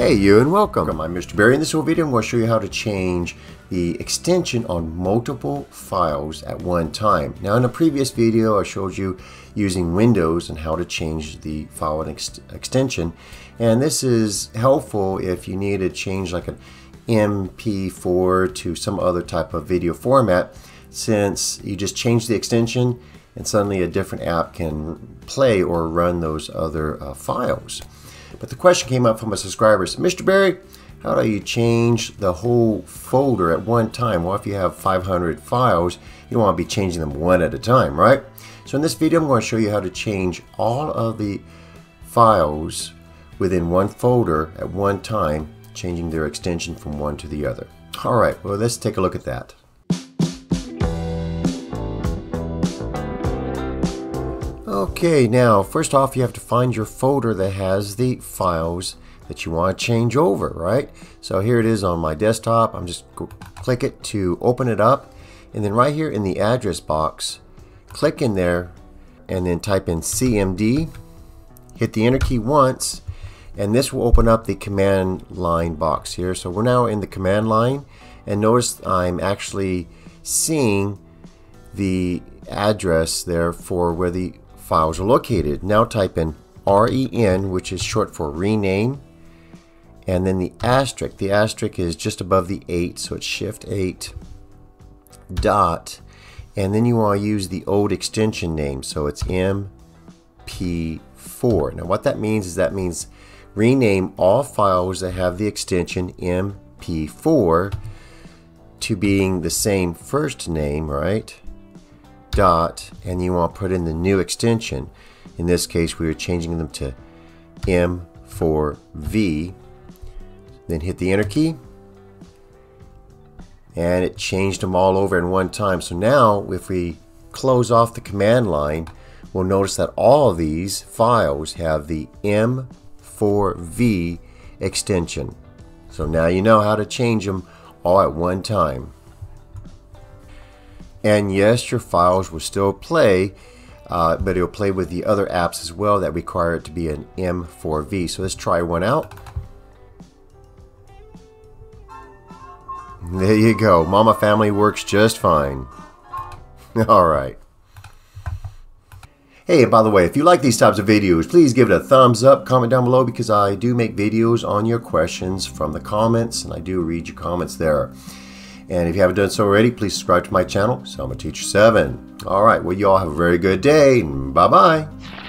Hey you, and welcome. I'm Mr. Barry. In this video I'm going to show you how to change the extension on multiple files at one time. Now in a previous video I showed you using Windows and how to change the file and extension, and this is helpful if you need to change like an MP4 to some other type of video format, since you just change the extension and suddenly a different app can play or run those other files. But the question came up from a subscriber. Said, Mr. Barry, how do you change the whole folder at one time? Well, if you have 500 files, you don't want to be changing them one at a time, right? So in this video, I'm going to show you how to change all of the files within one folder at one time, changing their extension from one to the other. All right, well, let's take a look at that. Okay, now first off you have to find your folder that has the files that you want to change over, right? So here it is on my desktop. I'm just go click it to open it up, and then right here in the address box, click in there and then type in CMD, hit the enter key once, and this will open up the command line box here. So we're now in the command line, and notice I'm actually seeing the address there for where the files are located. Now type in REN, which is short for rename, and then the asterisk. The asterisk is just above the 8, so it's shift 8 dot, and then you want to use the old extension name, so it's MP4. Now what that means is that means rename all files that have the extension MP4 to being the same first name, right? Dot, and you want to put in the new extension. In this case we are changing them to M4V. Then hit the enter key, and it changed them all over in one time. So now if we close off the command line, we'll notice that all of these files have the M4V extension. So now you know how to change them all at one time. And yes, your files will still play, but it'll play with the other apps as well that require it to be an M4V. So let's try one out. There you go. Mama Family works just fine. Alright. Hey, and by the way, if you like these types of videos, please give it a thumbs up, comment down below, because I do make videos on your questions from the comments, and I do read your comments there. And if you haven't done so already, please subscribe to my channel, Selma Teacher 7. Alright, well you all have a very good day. Bye-bye.